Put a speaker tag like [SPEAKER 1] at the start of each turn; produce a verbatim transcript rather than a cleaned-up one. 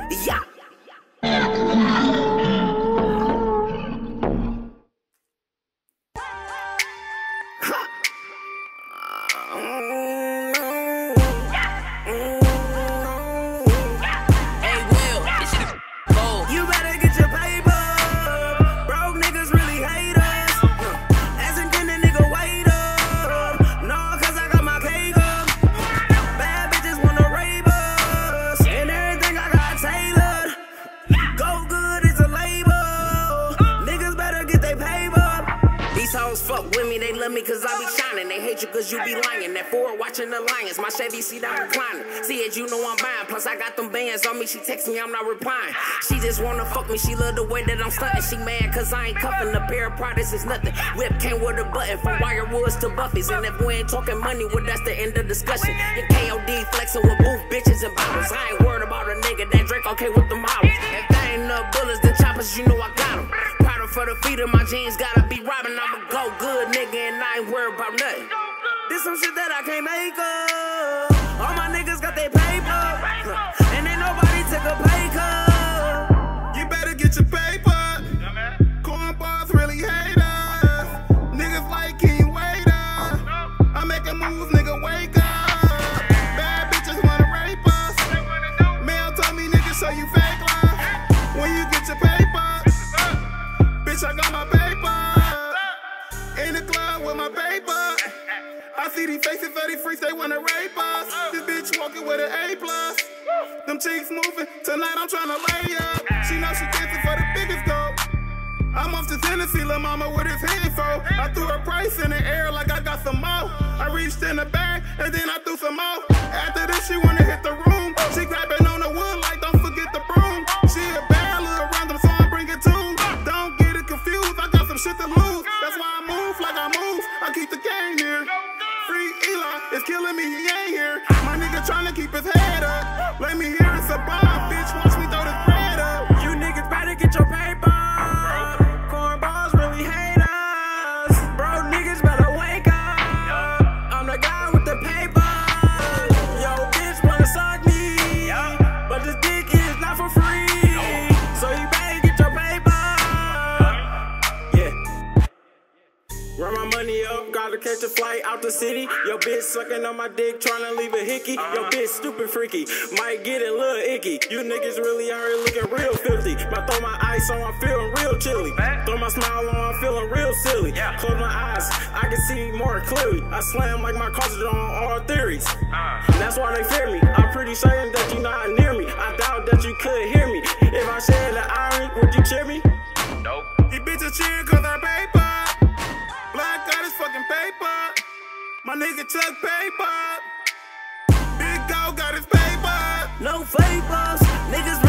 [SPEAKER 1] Yeah. You better get your paper. Broke niggas really hate us. Asking can the nigga wait up? No, cause I got my cake up. Bad bitches wanna rape us. And everything I got tailored. Go good is a label. Niggas better get they paper. These hoes fuck with me, they love me cause I be shining. They hate you cause you be lying. That Ford watching the Lions, my Chevy seat I'm reclining. See it, you know I'm buying. Plus I got them bands on me, she text me, I'm not replying. She just wanna fuck me, she love the way that I'm stunting. She mad cause I ain't cuffing, the pair of products is nothing. Whip came with a button, from Wirewoods to Buffy's. And if we ain't talking money, well that's the end of discussion. And K O D flexing with booth bitches and bottles. I ain't worried about a nigga that drink okay with the models. If they ain't no bullets, then choppers, you know I got them. Powder for the feet of my jeans, gotta be robbing. I'm a go good nigga and I ain't worried about nothing. This some shit that I can't make up. All my niggas got their paper, and ain't nobody took a pay cut.
[SPEAKER 2] You better get your paper. Cornballs really hate us. Niggas like King Waiter. I'm making moves, nigga, wake up. Bad bitches wanna rape us. Mel told me, nigga, show you fake love. When you get your paper, bitch, I got my paper. In the club with my paper. I see these faces of these freaks, they wanna rape us. This bitch walking with an A plus. Them cheeks moving, tonight I'm tryna lay up. She know she dancing for the biggest goal. I'm off to Tennessee, lil' mama with his handful. I threw a price in the air like I got some more. I reached in the bag, and then I threw some more. After this, she wanna hit the room. She grabbing on the wood like don't forget the broom. She a bad little random, so I bring it too. Don't get it confused, I got some shit to lose. That's why I move like I move, I keep the game here. Free Eli, it's killing me, he ain't here. My nigga tryna keep his head up. Let me hear it's a bomb, bitch, watch me throw this bread up.
[SPEAKER 1] You niggas better get your paper. Cornballs really hate us. Bro, niggas better wake up. I'm the guy with the paper. Yo, bitch wanna suck me, but this dick is not for free. So you better get your paper. Yeah. Run my money up, gotta catch a flight out the city. Yo, bitch sucking on my dick, tryna leave a hickey. Yo, bitch stupid freaky, might get a little icky. You niggas really out here looking real filthy. I throw my ice on, I'm feeling real chilly. Throw my smile on, I'm feeling real silly. Close my eyes, I can see more clearly. I slam like my cartridge on all theories. That's why they fear me. I'm pretty certain that you not near me. I doubt that you could hear me. If I said the iron, would you cheer me?
[SPEAKER 2] Nope. These bitches cheering cause they're paper. Black got his fucking paper. My nigga Chuck paper. Big Go got his paper.
[SPEAKER 1] No favors, niggas